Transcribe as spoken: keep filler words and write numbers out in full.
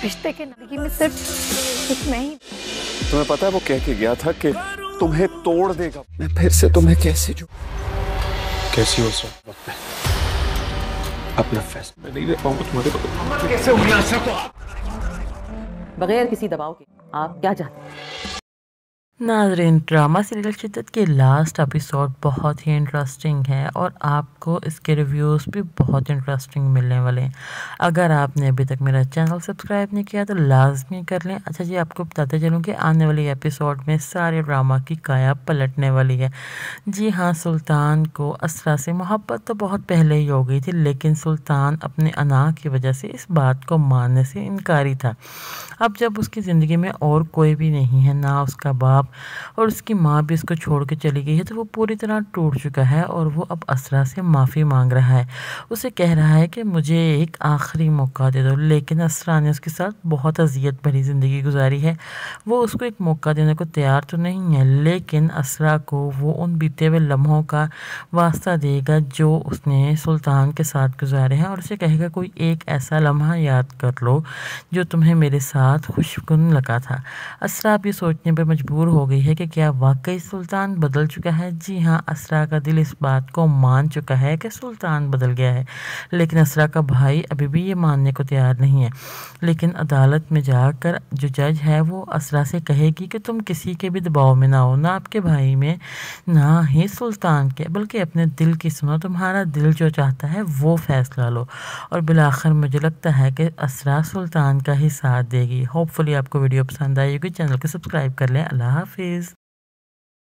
रिश्ते के जिंदगी में सिर्फ सिर्फ मैं ही। तुम्हें पता है वो कह के गया था कि तुम्हें तोड़ देगा। मैं फिर से तुम्हें कैसे जो कैसी हो सब वक्त में अपना फैसला नहीं ले पाऊंगा तुम्हारे बगैर। कैसे हुई आशा को बगैर किसी दबाव के आप क्या चाहते हैं? नाज़रीन, ड्रामा सीरियल शिद्दत के लास्ट एपिसोड बहुत ही इंटरेस्टिंग है और आपको इसके रिव्यूज़ भी बहुत इंटरेस्टिंग मिलने वाले हैं। अगर आपने अभी तक मेरा चैनल सब्सक्राइब नहीं किया तो लाजमी कर लें। अच्छा जी, आपको बताते चलूँ कि आने वाली एपिसोड में सारे ड्रामा की काया पलटने वाली है। जी हाँ, सुल्तान को असरा से मोहब्बत तो बहुत पहले ही हो गई थी, लेकिन सुल्तान अपने अना की वजह से इस बात को मानने से इनकारी था। अब जब उसकी ज़िंदगी में और कोई भी नहीं है, ना उसका बाप और उसकी माँ भी इसको छोड़ के चली गई है, तो वो पूरी तरह टूट चुका है और वो अब असरा से माफ़ी मांग रहा है। उसे कह रहा है कि मुझे एक आखिरी मौका दे दो, लेकिन असरा ने उसके साथ बहुत अजियत भरी ज़िंदगी गुजारी है। वो उसको एक मौका देने को तैयार तो नहीं है, लेकिन असरा को वो उन बीते हुए लम्हों का वास्ता देगा जो उसने सुल्तान के साथ गुजारे हैं और उसे कहेगा कोई एक ऐसा लम्हा याद कर लो जो तुम्हें मेरे साथ खुशकुन लगा था। असरा भी सोचने पर मजबूर हो गई है कि क्या वाकई सुल्तान बदल चुका है। जी हाँ, असरा का दिल इस बात को मान चुका है कि सुल्तान बदल गया है, लेकिन असरा का भाई अभी भी ये मानने को तैयार नहीं है। लेकिन अदालत में जाकर जो जज है वो असरा से कहेगी कि तुम किसी के भी दबाव में ना हो, ना आपके भाई में ना ही सुल्तान के, बल्कि अपने दिल की सुनो। तुम्हारा दिल जो चाहता है वो फैसला लो। और बिलाखिर मुझे लगता है कि असरा सुल्तान का ही साथ देगी। होपफुली आपको वीडियो पसंद आई होगी। चैनल को सब्सक्राइब कर लें। अल्लाह हाफिज़।